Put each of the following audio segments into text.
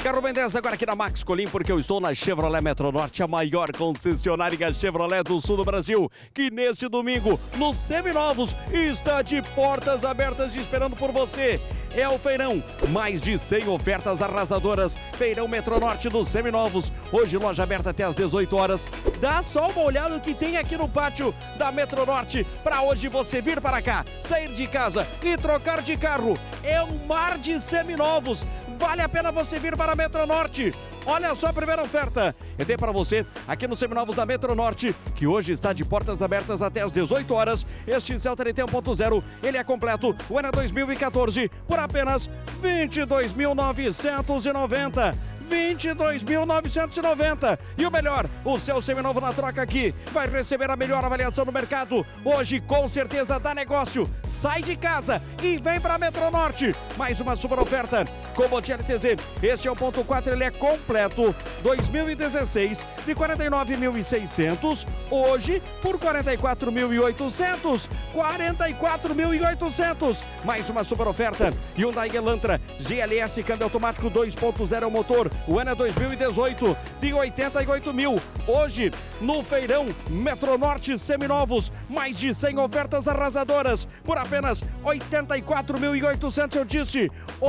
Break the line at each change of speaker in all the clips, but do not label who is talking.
Carro Ben 10 agora aqui na Max Colim, porque eu estou na Chevrolet Metronorte, a maior concessionária Chevrolet do sul do Brasil, que neste domingo, nos seminovos, está de portas abertas esperando por você. É o feirão, mais de 100 ofertas arrasadoras. Feirão Metronorte dos seminovos, hoje loja aberta até às 18 horas. Dá só uma olhada no que tem aqui no pátio da Metronorte, para hoje você vir para cá, sair de casa e trocar de carro. É um mar de seminovos. Vale a pena você vir para a Metronorte. Olha só a primeira oferta. Eu tenho para você aqui nos seminovos da Metronorte, que hoje está de portas abertas até às 18 horas. Este Celta NT 1.0, ele é completo, o ano é 2014, por apenas R$ 22.990. 22.990. E o melhor, o seu seminovo na troca aqui vai receber a melhor avaliação do mercado. Hoje com certeza dá negócio. Sai de casa e vem para a Metronorte. Mais uma super oferta. Combot LTZ, este é o 1.4, ele é completo, 2016, de 49.600, hoje por 44.800. 44.800. Mais uma super oferta. Hyundai Elantra GLS, câmbio automático 2.0 motor, o ano é 2018, de 88 mil. Hoje, no feirão Metronorte Seminovos, mais de 100 ofertas arrasadoras, por apenas 84.800, eu disse,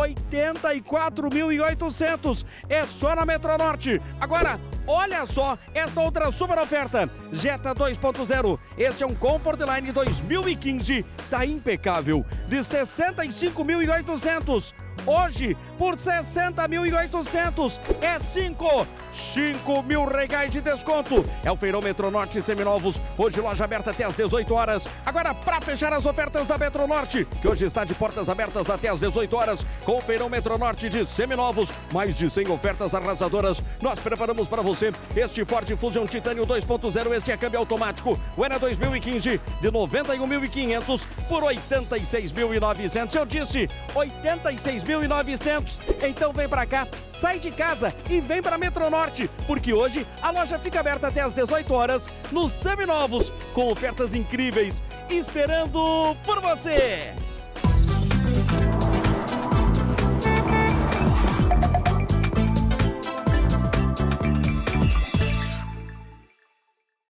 84.800, é só na Metronorte. Agora, olha só esta outra super oferta, Jetta 2.0, esse é um Comfortline 2015, tá impecável, de 65.800. Hoje, por 60.800, é 5 mil reais de desconto. É o Feirão Metronorte Seminovos, hoje loja aberta até às 18 horas. Agora, para fechar as ofertas da Metronorte, que hoje está de portas abertas até às 18 horas, com o Feirão Metronorte de Seminovos, mais de 100 ofertas arrasadoras, nós preparamos para você este Ford Fusion Titânio 2.0, este é câmbio automático, o ano é 2015, de 91.500 por 86.900. Eu disse, 86.900. Então vem pra cá, sai de casa e vem pra Metronorte, porque hoje a loja fica aberta até às 18 horas nos seminovos, com ofertas incríveis, esperando por você.